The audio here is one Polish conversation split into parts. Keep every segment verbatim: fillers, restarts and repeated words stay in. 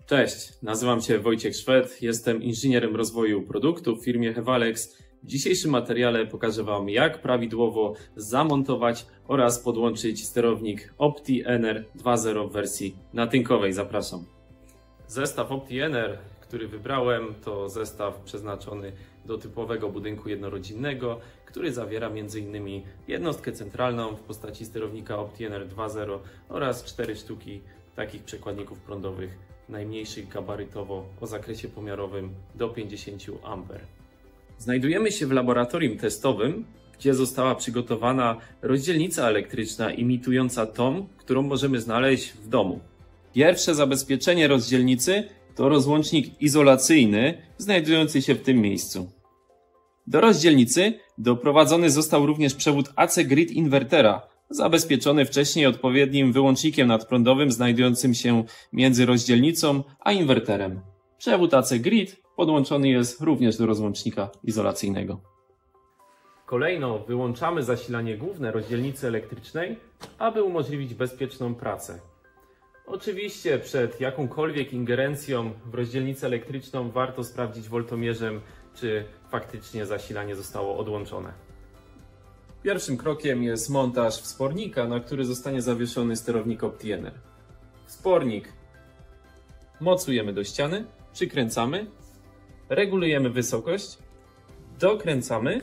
Cześć, nazywam się Wojciech Szwed, jestem inżynierem rozwoju produktu w firmie Hevalex. W dzisiejszym materiale pokażę Wam, jak prawidłowo zamontować oraz podłączyć sterownik OptiEner dwa zero w wersji natynkowej. Zapraszam. Zestaw OptiEner, który wybrałem, to zestaw przeznaczony do typowego budynku jednorodzinnego, który zawiera m in jednostkę centralną w postaci sterownika OptiEner dwa zero oraz cztery sztuki takich przekładników prądowych najmniejszych gabarytowo o zakresie pomiarowym do pięćdziesięciu amperów. Znajdujemy się w laboratorium testowym, gdzie została przygotowana rozdzielnica elektryczna imitująca tą, którą możemy znaleźć w domu. Pierwsze zabezpieczenie rozdzielnicy to rozłącznik izolacyjny znajdujący się w tym miejscu. Do rozdzielnicy doprowadzony został również przewód A C grid inwertera, zabezpieczony wcześniej odpowiednim wyłącznikiem nadprądowym znajdującym się między rozdzielnicą a inwerterem. Przewód A C grid podłączony jest również do rozłącznika izolacyjnego. Kolejno wyłączamy zasilanie główne rozdzielnicy elektrycznej, aby umożliwić bezpieczną pracę. Oczywiście przed jakąkolwiek ingerencją w rozdzielnicę elektryczną warto sprawdzić woltomierzem, czy faktycznie zasilanie zostało odłączone. Pierwszym krokiem jest montaż wspornika, na który zostanie zawieszony sterownik OptiEner. Wspornik mocujemy do ściany, przykręcamy, regulujemy wysokość, dokręcamy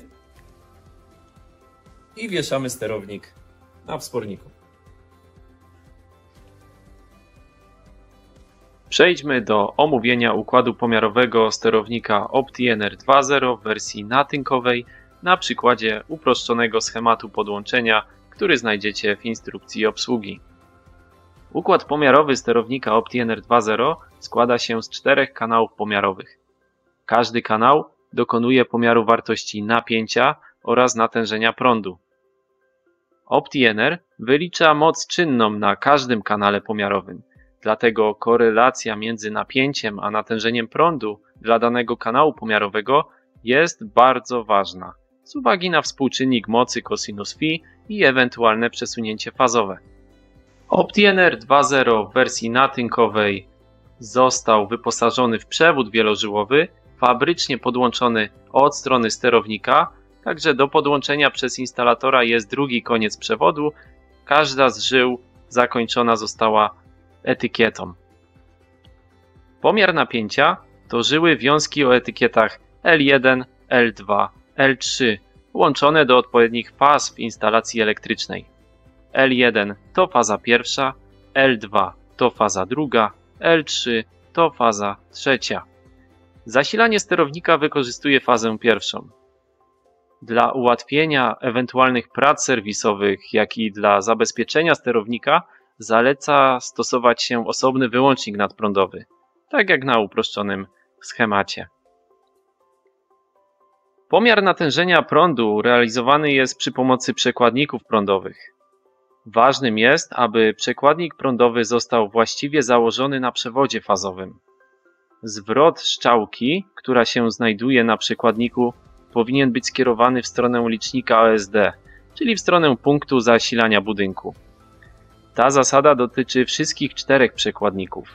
i wieszamy sterownik na wsporniku. Przejdźmy do omówienia układu pomiarowego sterownika OptiEner dwa zero w wersji natynkowej na przykładzie uproszczonego schematu podłączenia, który znajdziecie w instrukcji obsługi. Układ pomiarowy sterownika OptiEner dwa zero składa się z czterech kanałów pomiarowych. Każdy kanał dokonuje pomiaru wartości napięcia oraz natężenia prądu. OptiEner wylicza moc czynną na każdym kanale pomiarowym, dlatego korelacja między napięciem a natężeniem prądu dla danego kanału pomiarowego jest bardzo ważna z uwagi na współczynnik mocy cosinus phi i ewentualne przesunięcie fazowe. OptiEner dwa zero w wersji natynkowej został wyposażony w przewód wielożyłowy, fabrycznie podłączony od strony sterownika, także do podłączenia przez instalatora jest drugi koniec przewodu. Każda z żył zakończona została etykietą. Pomiar napięcia to żyły wiązki o etykietach L jeden, L dwa, L trzy łączone do odpowiednich faz w instalacji elektrycznej. L jeden to faza pierwsza, L dwa to faza druga, L trzy to faza trzecia. Zasilanie sterownika wykorzystuje fazę pierwszą. Dla ułatwienia ewentualnych prac serwisowych, jak i dla zabezpieczenia sterownika zaleca stosować się osobny wyłącznik nadprądowy, tak jak na uproszczonym schemacie. Pomiar natężenia prądu realizowany jest przy pomocy przekładników prądowych. Ważnym jest, aby przekładnik prądowy został właściwie założony na przewodzie fazowym. Zwrot strzałki, która się znajduje na przekładniku, powinien być skierowany w stronę licznika O S D, czyli w stronę punktu zasilania budynku. Ta zasada dotyczy wszystkich czterech przekładników.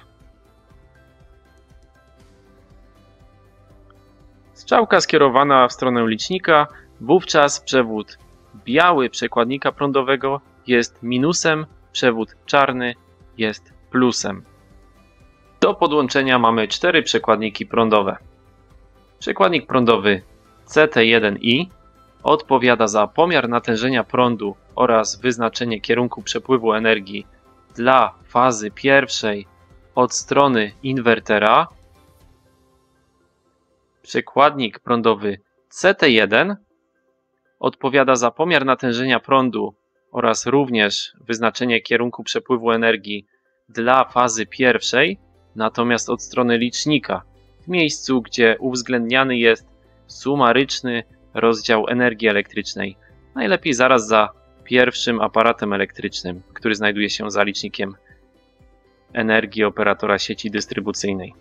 Strzałka skierowana w stronę licznika, wówczas przewód biały przekładnika prądowego jest minusem, przewód czarny jest plusem. Do podłączenia mamy cztery przekładniki prądowe. Przekładnik prądowy C T jeden I odpowiada za pomiar natężenia prądu oraz wyznaczenie kierunku przepływu energii dla fazy pierwszej od strony inwertera. Przekładnik prądowy C T jeden odpowiada za pomiar natężenia prądu oraz również wyznaczenie kierunku przepływu energii dla fazy pierwszej, natomiast od strony licznika, w miejscu, gdzie uwzględniany jest sumaryczny rozdział energii elektrycznej, najlepiej zaraz za pierwszym aparatem elektrycznym, który znajduje się za licznikiem energii operatora sieci dystrybucyjnej.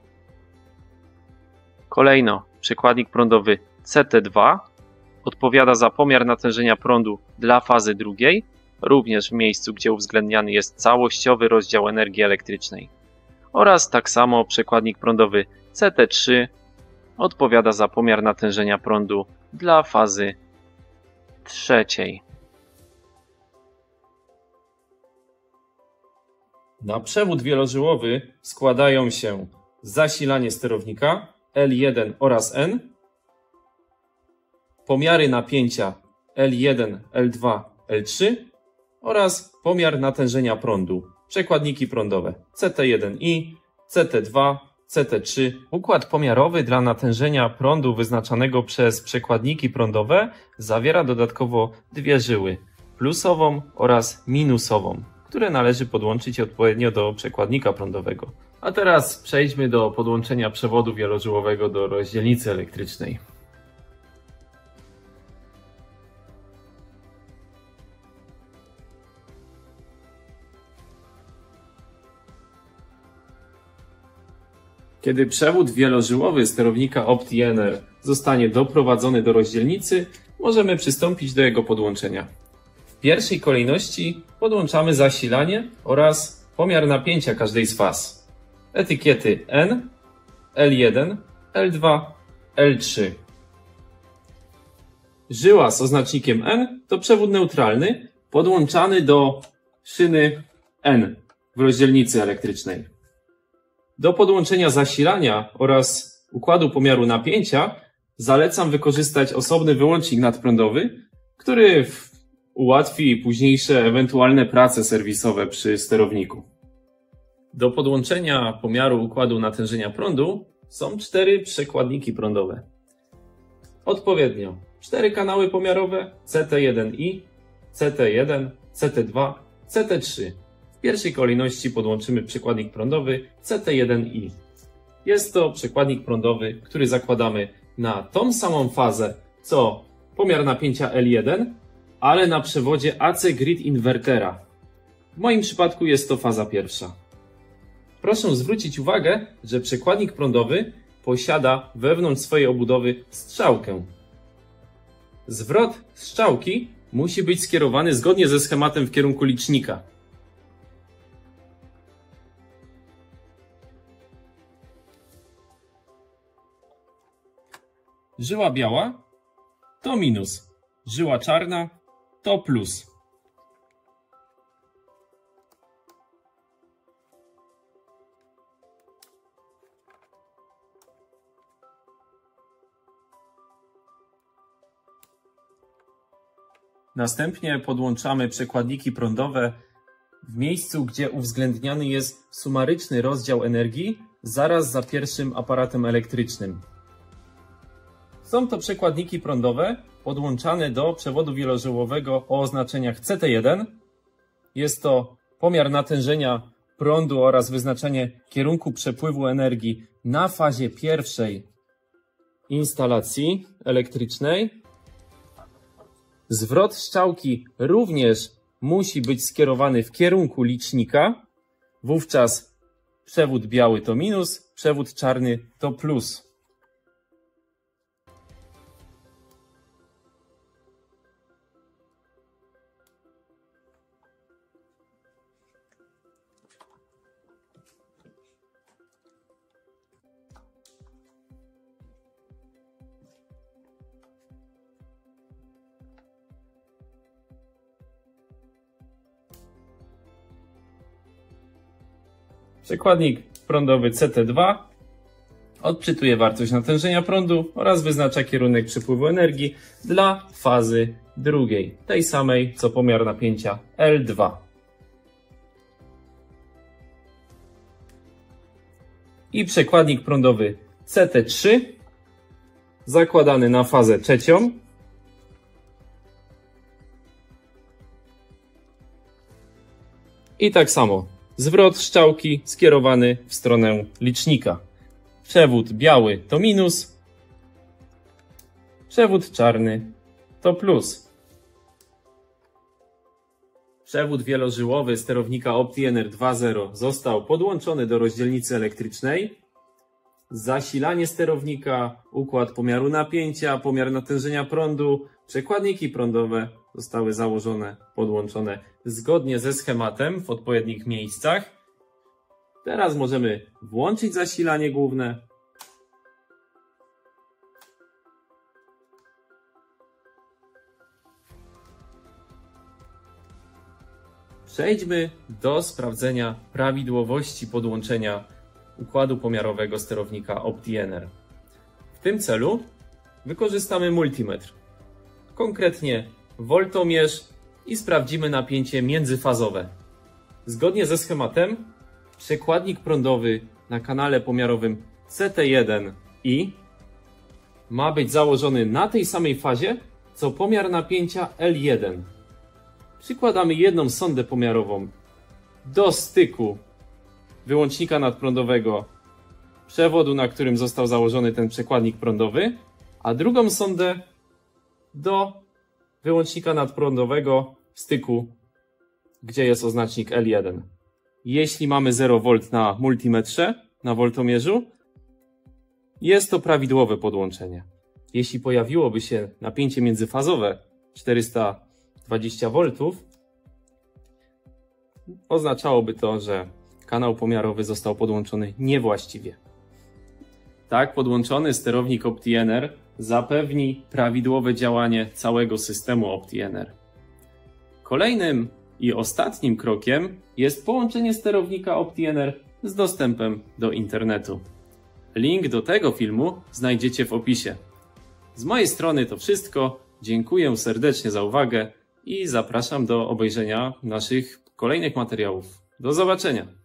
Kolejno przekładnik prądowy C T dwa odpowiada za pomiar natężenia prądu dla fazy drugiej, również w miejscu, gdzie uwzględniany jest całościowy rozdział energii elektrycznej. oraz tak samo przekładnik prądowy C T trzy odpowiada za pomiar natężenia prądu dla fazy trzeciej. Na przewód wielożyłowy składają się zasilanie sterownika L jeden oraz N, pomiary napięcia L jeden, L dwa, L trzy oraz pomiar natężenia prądu, przekładniki prądowe C T jeden I, C T dwa, C T trzy. Układ pomiarowy dla natężenia prądu wyznaczanego przez przekładniki prądowe zawiera dodatkowo dwie żyły, plusową oraz minusową, które należy podłączyć odpowiednio do przekładnika prądowego. A teraz przejdźmy do podłączenia przewodu wielożyłowego do rozdzielnicy elektrycznej. Kiedy przewód wielożyłowy sterownika OptiEner zostanie doprowadzony do rozdzielnicy, możemy przystąpić do jego podłączenia. W pierwszej kolejności podłączamy zasilanie oraz pomiar napięcia każdej z faz. Etykiety N, L jeden, L dwa, L trzy. Żyła z oznacznikiem N to przewód neutralny podłączany do szyny N w rozdzielnicy elektrycznej. Do podłączenia zasilania oraz układu pomiaru napięcia zalecam wykorzystać osobny wyłącznik nadprądowy, który ułatwi późniejsze ewentualne prace serwisowe przy sterowniku. Do podłączenia pomiaru układu natężenia prądu są cztery przekładniki prądowe. Odpowiednio cztery kanały pomiarowe C T jeden I, C T jeden, C T dwa, C T trzy. W pierwszej kolejności podłączymy przekładnik prądowy C T jeden I. Jest to przekładnik prądowy, który zakładamy na tą samą fazę co pomiar napięcia L jeden, ale na przewodzie A C grid inwertera. W moim przypadku jest to faza pierwsza. Proszę zwrócić uwagę, że przekładnik prądowy posiada wewnątrz swojej obudowy strzałkę. Zwrot strzałki musi być skierowany zgodnie ze schematem w kierunku licznika. Żyła biała to minus, żyła czarna to plus. Następnie podłączamy przekładniki prądowe w miejscu, gdzie uwzględniany jest sumaryczny rozdział energii zaraz za pierwszym aparatem elektrycznym. Są to przekładniki prądowe podłączane do przewodu wielożyłowego o oznaczeniach C T jeden. Jest to pomiar natężenia prądu oraz wyznaczenie kierunku przepływu energii na fazie pierwszej instalacji elektrycznej. Zwrot strzałki również musi być skierowany w kierunku licznika. Wówczas przewód biały to minus, przewód czarny to plus. Przekładnik prądowy C T dwa odczytuje wartość natężenia prądu oraz wyznacza kierunek przepływu energii dla fazy drugiej, tej samej co pomiar napięcia L dwa. I przekładnik prądowy C T trzy zakładany na fazę trzecią. I tak samo. Zwrot strzałki skierowany w stronę licznika. Przewód biały to minus, przewód czarny to plus. Przewód wielożyłowy sterownika OptiEner dwa zero został podłączony do rozdzielnicy elektrycznej. Zasilanie sterownika, układ pomiaru napięcia, pomiar natężenia prądu, przekładniki prądowe zostały założone, podłączone zgodnie ze schematem w odpowiednich miejscach. Teraz możemy włączyć zasilanie główne. Przejdźmy do sprawdzenia prawidłowości podłączenia układu pomiarowego sterownika OptiEner. W tym celu wykorzystamy multimetr, konkretnie woltomierz, i sprawdzimy napięcie międzyfazowe. Zgodnie ze schematem przekładnik prądowy na kanale pomiarowym C T jeden I ma być założony na tej samej fazie co pomiar napięcia L jeden. Przykładamy jedną sondę pomiarową do styku wyłącznika nadprądowego przewodu, na którym został założony ten przekładnik prądowy, a drugą sondę do wyłącznika nadprądowego w styku, gdzie jest oznacznik L jeden. Jeśli mamy zero wolt na multimetrze, na woltomierzu, jest to prawidłowe podłączenie. Jeśli pojawiłoby się napięcie międzyfazowe czterysta dwadzieścia woltów, oznaczałoby to, że kanał pomiarowy został podłączony niewłaściwie. Tak podłączony sterownik OptiEner zapewni prawidłowe działanie całego systemu OptiEner. Kolejnym i ostatnim krokiem jest połączenie sterownika OptiEner z dostępem do internetu. Link do tego filmu znajdziecie w opisie. Z mojej strony to wszystko. Dziękuję serdecznie za uwagę i zapraszam do obejrzenia naszych kolejnych materiałów. Do zobaczenia!